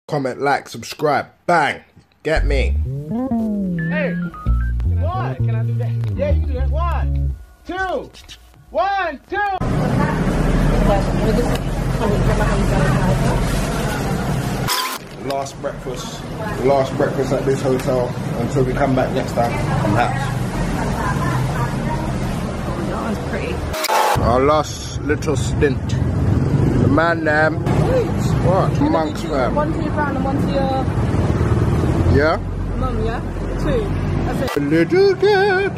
comment, like, subscribe. Bang. Get me. Hey, what? Can I do that? Yeah, you can do that. 1, 2. 1, 2. Last breakfast at this hotel until we come back next time, perhaps. That one's pretty. Our last little stint. The man there. What? Monks man. One to your brown and one to your Yeah? mum, yeah? 2. That's it. Little cat.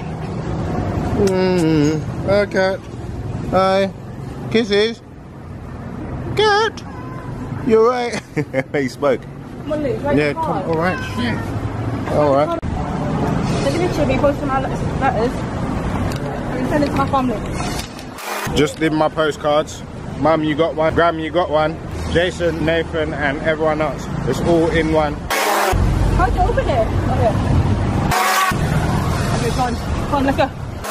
A cat. Hi. Kisses. Cat. You're right. He spoke. Come on, Luke, write Yeah, your card. alright. Alright. There's a picture of me posting my letters. And send it to my family. Just did my postcards. Mum, you got one. Graham, you got one. Jason, Nathan, and everyone else. It's all in one. How do you open it? Oh, yeah. Okay, come on, let's go.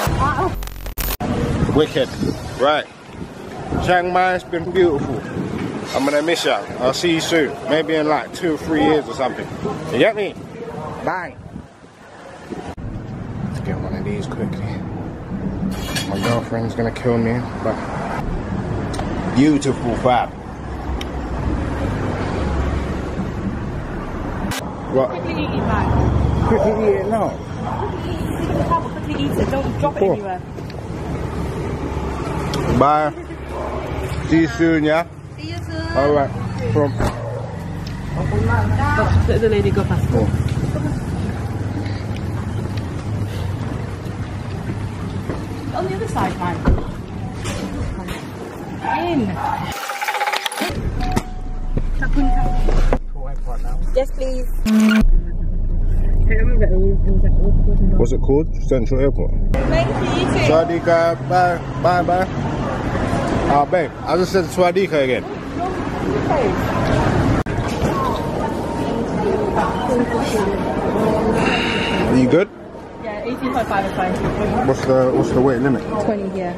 Wicked. Right. Chiang Mai's been beautiful. I'm gonna miss you. I'll see you soon. Maybe in like 2 or 3 years or something. You get me? Bang. Let's get one of these quickly. My girlfriend's gonna kill me, but beautiful fab. What? Quickly eat it, man. Quickly eat it now. Quickly eat it, don't drop it anywhere. Bye. See you soon, yeah? See you soon. Alright. From. Let the lady go past. Oh. On the other side, man. In. Yes, please. What's it called? Central Airport. Thank you. Swadika, bye, bye, bye. Oh, babe, I just said Swadika again. Are you good? Yeah, 18.5 is fine. What's the weight limit? 20, yeah.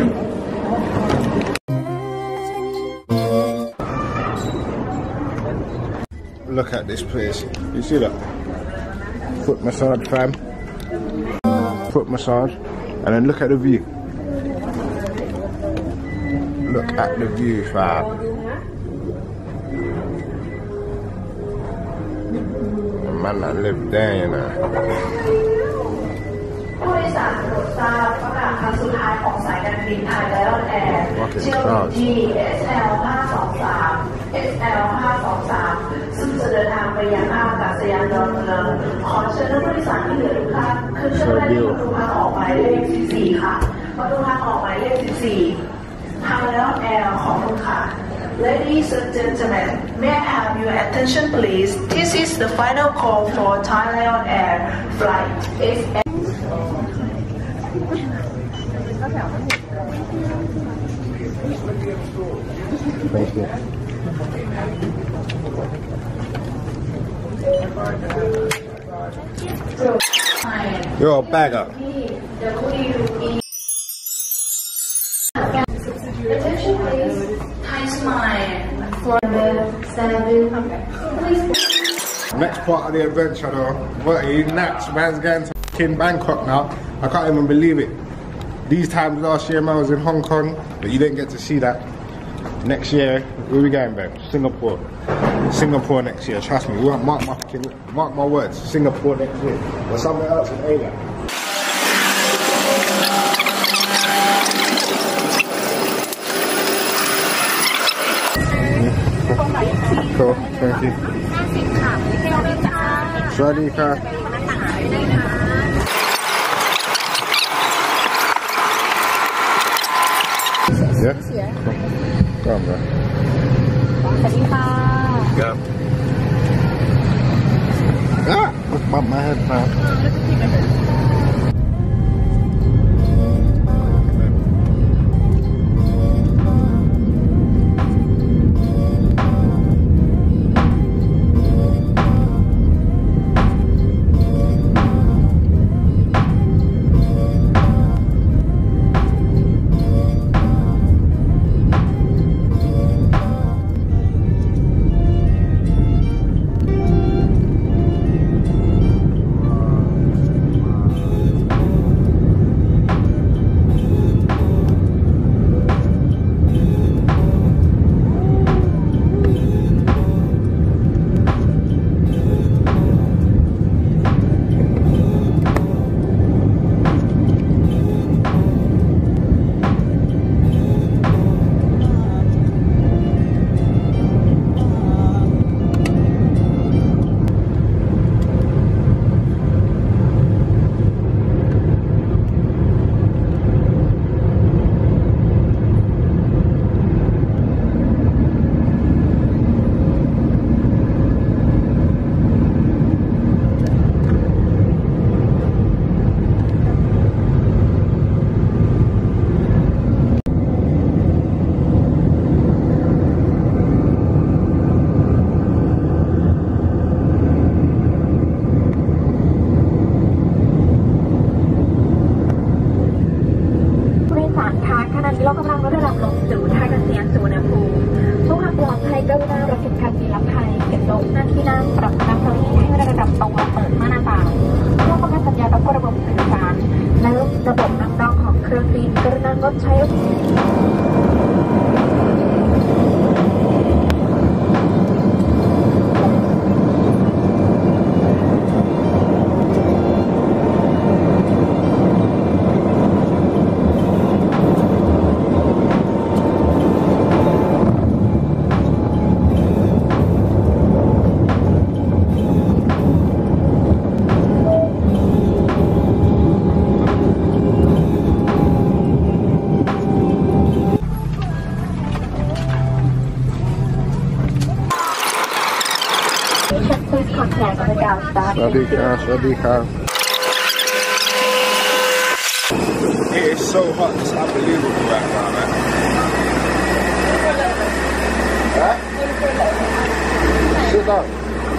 Look at this place. You see that? Foot massage, fam. Foot massage, and then look at the view. Look at the view, fam. The man that live there, you know. Fucking crowds. XL 523ซึ่งจะเดินทางไปยังท่าอากาศยานดอนเมืองขอเชิญผู้โดยสารที่เหลือทุกท่านขึ้นเครื่องได้ที่ประตูทางออกหมายเลข14ค่ะประตูทางออกหมายเลข14ทางแล้วแอร์ขอบคุณค่ะ Ladies and gentlemen, may I have your attention please? This is the final call for Thai Lion Air flight XL. Thank you. You're a bagger. Attention please. Thai smile for the 7. Next part of the adventure though. What are you nuts? Man's going to f***ing Bangkok now. I can't even believe it. These times last year man was in Hong Kong, but you didn't get to see that. Next year, where we going, babe? Singapore. Singapore next year, trust me. We won't mark my words. Singapore next year. Or somewhere else in Asia. Cool, thank you. Swadika. Yeah? Go on, bro. Go. Ah! Bump my head now. ไทยเก็บลบหน้าที่นั่งปรับน้ำเกาหลีให้ระดับตรงและเปิดม่านหน้าต่างเพื่อป้องกันสัญญาณรบกวนระบบสื่อสารและระบบน้ำดองของเครื่องบินกรุณางดใช้สวัสดีครับ สวัสดีครับ It is so hot, it's unbelievable right now, man. Huh? Sit down.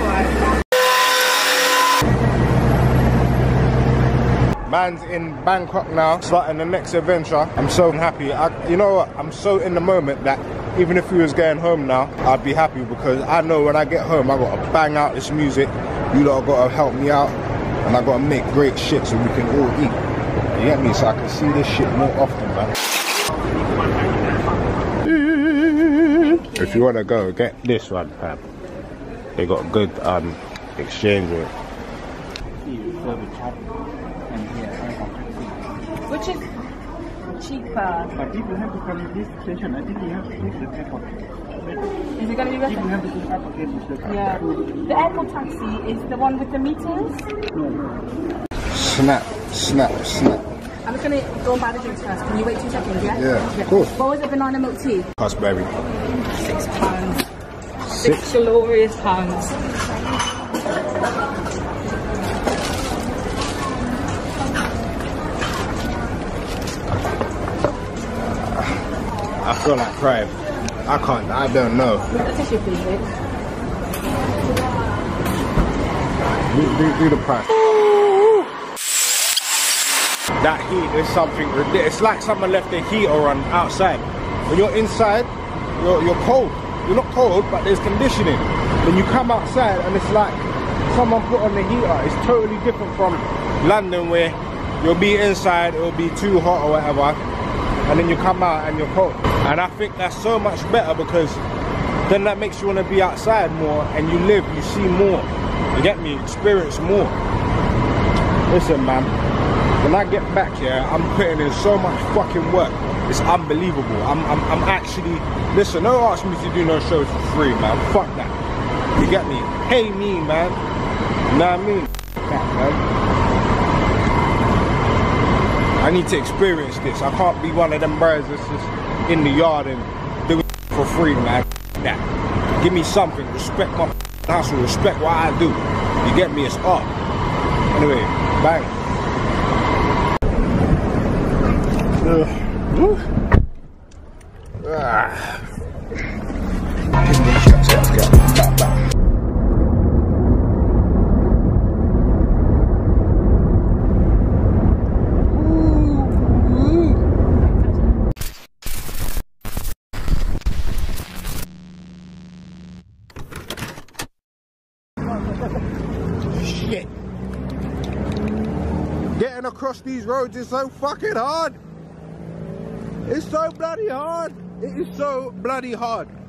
Man's in Bangkok now, starting the next adventure. I'm so happy. You know what? I'm so in the moment that even if we was going home now, I'd be happy because I know when I get home, I gotta bang out this music. You lot gotta help me out, and I gotta make great shit so we can all eat. You get me? So I can see this shit more often, man. If you wanna go, get this one, fam. They got good exchange rate. Which is cheaper? But if you have to come to this station, I think you have to take the airport. Is it going to be better? You have to take the airport. Yeah. The airport taxi is the one with the meters? Snap, snap, snap. I'm just going to go and buy the drinks first. Can you wait 2 seconds, yeah? Yeah, of course. What was it, banana milk tea? Raspberry. £6. Six glorious pounds. I feel like crying. I don't know. What's the tissue, please, babe? Do the price. That heat is something ridiculous. It's like someone left the heater on outside. When you're inside, you're cold. You're not cold, but there's conditioning. When you come outside and it's like someone put on the heater. It's totally different from London where you'll be inside, it'll be too hot or whatever, and then you come out and you're cold. And I think that's so much better because then that makes you want to be outside more and you live, you see more. You get me? Experience more. Listen, man. When I get back here, I'm putting in so much fucking work. It's unbelievable. I'm actually, listen, don't ask me to do no shows for free, man. Fuck that. You get me? Pay me, man. You know what I mean? That, man. I need to experience this. I can't be one of them bros that's just in the yard and doing for free, man. That. Give me something. Respect my hustle. Respect what I do. You get me? It's art. Anyway, bang. Shit. Getting across these roads is so fucking hard. It's so bloody hard. It is so bloody hard.